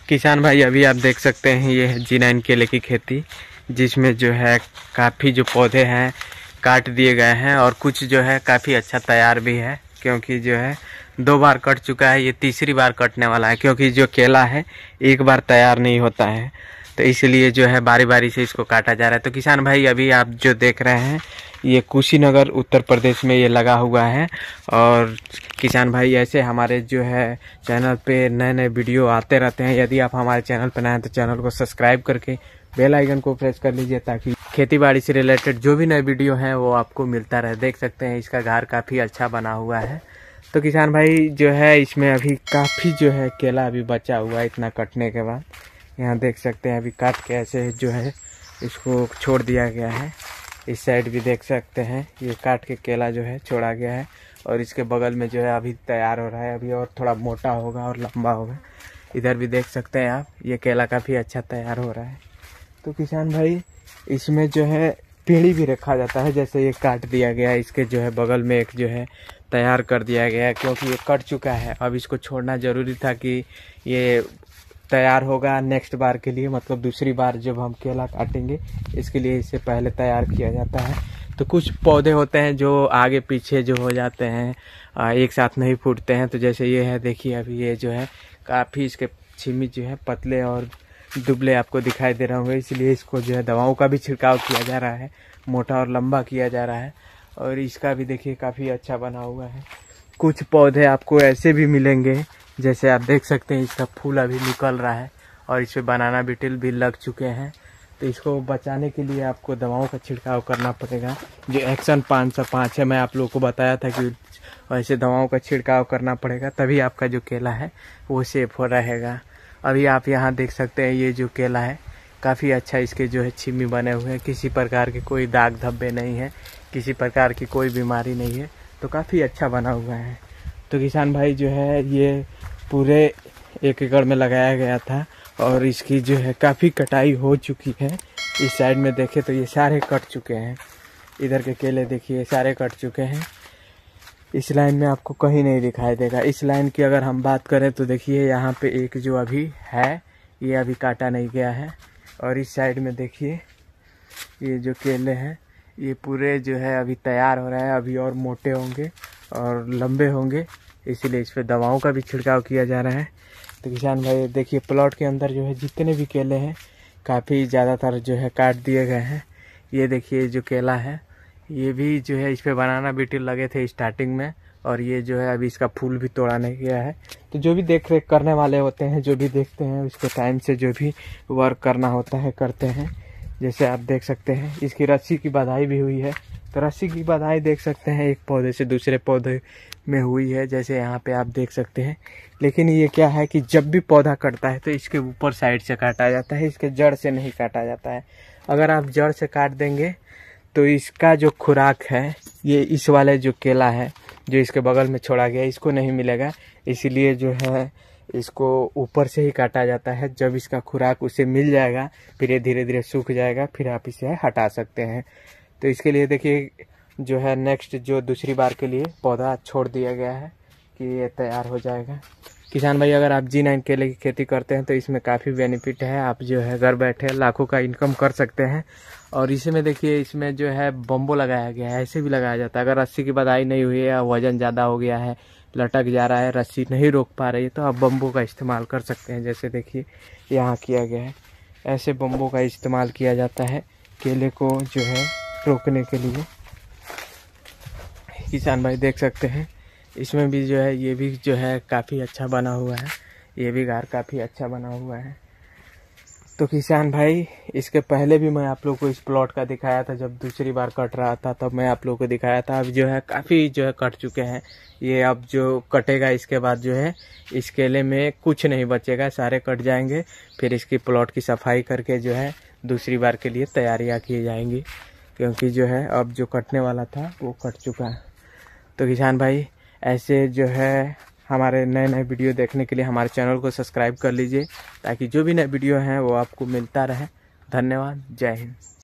किसान भाई अभी आप देख सकते हैं ये है G9 केले की खेती, जिसमें जो है काफ़ी जो पौधे हैं काट दिए गए हैं और कुछ जो है काफ़ी अच्छा तैयार भी है, क्योंकि जो है 2 बार कट चुका है, ये तीसरी बार कटने वाला है। क्योंकि जो केला है एक बार तैयार नहीं होता है, तो इसलिए जो है बारी बारी से इसको काटा जा रहा है। तो किसान भाई अभी आप जो देख रहे हैं ये कुशीनगर उत्तर प्रदेश में ये लगा हुआ है। और किसान भाई ऐसे हमारे जो है चैनल पे नए नए वीडियो आते रहते हैं। यदि आप हमारे चैनल पर नए हैं तो चैनल को सब्सक्राइब करके बेल आइकन को प्रेस कर लीजिए, ताकि खेती बाड़ी से रिलेटेड जो भी नए वीडियो हैं वो आपको मिलता रहे। देख सकते हैं इसका घर काफ़ी अच्छा बना हुआ है। तो किसान भाई जो है इसमें अभी काफ़ी जो है केला अभी बचा हुआ है इतना कटने के बाद। यहाँ देख सकते हैं अभी काट के ऐसे जो है इसको छोड़ दिया गया है। इस साइड भी देख सकते हैं ये काट के केला जो है छोड़ा गया है, और इसके बगल में जो है अभी तैयार हो रहा है, अभी और थोड़ा मोटा होगा और लंबा होगा। इधर भी देख सकते हैं आप, ये केला काफ़ी अच्छा तैयार हो रहा है। तो किसान भाई इसमें जो है पीढ़ी भी रखा जाता है, जैसे ये काट दिया गया है, इसके जो है बगल में एक जो है तैयार कर दिया गया है, क्योंकि ये कट चुका है। अब इसको छोड़ना ज़रूरी था कि ये तैयार होगा नेक्स्ट बार के लिए, मतलब दूसरी बार जब हम केला काटेंगे इसके लिए इसे पहले तैयार किया जाता है। तो कुछ पौधे होते हैं जो आगे पीछे जो हो जाते हैं, एक साथ नहीं फूटते हैं। तो जैसे ये है, देखिए अभी ये जो है काफ़ी इसके छिमी जो है पतले और दुबले आपको दिखाई दे रहे होंगे, इसलिए इसको जो है दवाओं का भी छिड़काव किया जा रहा है, मोटा और लंबा किया जा रहा है। और इसका भी देखिए काफ़ी अच्छा बना हुआ है। कुछ पौधे आपको ऐसे भी मिलेंगे, जैसे आप देख सकते हैं इसका फूल अभी निकल रहा है और इस पर बनाना बीटल भी लग चुके हैं। तो इसको बचाने के लिए आपको दवाओं का छिड़काव करना पड़ेगा, जो एक्शन 505 है। मैं आप लोगों को बताया था कि वैसे दवाओं का छिड़काव करना पड़ेगा, तभी आपका जो केला है वो सेफ हो रहेगा। अभी आप यहाँ देख सकते हैं ये जो केला है काफ़ी अच्छा इसके जो है छिमी बने हुए हैं, किसी प्रकार के कोई दाग धब्बे नहीं है, किसी प्रकार की कोई बीमारी नहीं है। तो काफ़ी अच्छा बना हुआ है। तो किसान भाई जो है ये पूरे 1 एकड़ में लगाया गया था और इसकी जो है काफ़ी कटाई हो चुकी है। इस साइड में देखें तो ये सारे कट चुके हैं, इधर के केले देखिए सारे कट चुके हैं। इस लाइन में आपको कहीं नहीं दिखाई देगा। इस लाइन की अगर हम बात करें तो देखिए यहाँ पे एक जो अभी है ये अभी काटा नहीं गया है, और इस साइड में देखिए ये जो केले हैं ये पूरे जो है अभी तैयार हो रहा है, अभी और मोटे होंगे और लंबे होंगे, इसीलिए इस पर दवाओं का भी छिड़काव किया जा रहा है। तो किसान भाई देखिए प्लॉट के अंदर जो है जितने भी केले हैं काफ़ी ज़्यादातर जो है काट दिए गए हैं। ये देखिए जो केला है ये भी जो है इस पर बनाना बीटल लगे थे स्टार्टिंग में, और ये जो है अभी इसका फूल भी तोड़ा नहीं गया है। तो जो भी देख रेख करने वाले होते हैं, जो भी देखते हैं उसको टाइम से जो भी वर्क करना होता है करते हैं। जैसे आप देख सकते हैं इसकी रस्सी की बधाई भी हुई है। तो रस्सी की बधाई देख सकते हैं एक पौधे से दूसरे पौधे में हुई है, जैसे यहाँ पे आप देख सकते हैं। लेकिन ये क्या है कि जब भी पौधा कटता है तो इसके ऊपर साइड से काटा जाता है, इसके जड़ से नहीं काटा जाता है। अगर आप जड़ से काट देंगे तो इसका जो खुराक है ये इस वाले जो केला है जो इसके बगल में छोड़ा गया इसको नहीं मिलेगा, इसीलिए जो है इसको ऊपर से ही काटा जाता है। जब इसका खुराक उसे मिल जाएगा फिर ये धीरे धीरे सूख जाएगा, फिर आप इसे हटा सकते हैं। तो इसके लिए देखिए जो है नेक्स्ट जो दूसरी बार के लिए पौधा छोड़ दिया गया है कि ये तैयार हो जाएगा। किसान भाई अगर आप G9 केले की खेती करते हैं तो इसमें काफ़ी बेनिफिट है, आप जो है घर बैठे लाखों का इनकम कर सकते हैं। और इसमें देखिए इसमें जो है बम्बो लगाया गया है, ऐसे भी लगाया जाता है। अगर रस्सी की बधाई नहीं हुई है या वजन ज़्यादा हो गया है, लटक जा रहा है, रस्सी नहीं रोक पा रही है, तो आप बम्बो का इस्तेमाल कर सकते हैं। जैसे देखिए यहाँ किया गया है, ऐसे बम्बो का इस्तेमाल किया जाता है केले को जो है रोकने के लिए। किसान भाई देख सकते हैं इसमें भी जो है ये भी जो है काफ़ी अच्छा बना हुआ है, ये भी घर काफ़ी अच्छा बना हुआ है। तो किसान भाई इसके पहले भी मैं आप लोग को इस प्लॉट का दिखाया था, जब दूसरी बार कट रहा था तब मैं आप लोग को दिखाया था। अब जो है काफ़ी जो है कट चुके हैं ये, अब जो कटेगा इसके बाद जो है इस केले में कुछ नहीं बचेगा, सारे कट जाएंगे। फिर इसकी प्लॉट की सफाई करके जो है दूसरी बार के लिए तैयारियाँ की जाएंगी, क्योंकि जो है अब जो कटने वाला था वो कट चुका है। तो किसान भाई ऐसे जो है हमारे नए नए वीडियो देखने के लिए हमारे चैनल को सब्सक्राइब कर लीजिए, ताकि जो भी नए वीडियो हैं वो आपको मिलता रहे। धन्यवाद, जय हिंद।